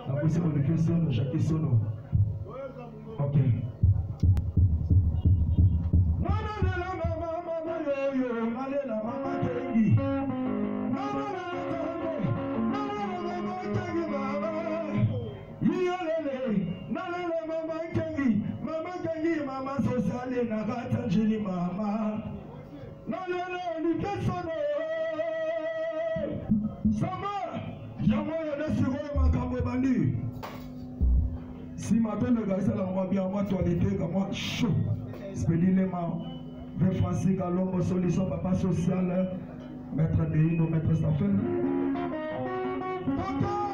La position de question, Jacques Sono. Ok. Mama sociale na gata jini mama no ni personne sama yango ya siro makambo bandi si matin le gars là moi bien moi toilette comme moi chaud spédilement ve Francis Galombo solution papa social maître de nos maître Stephen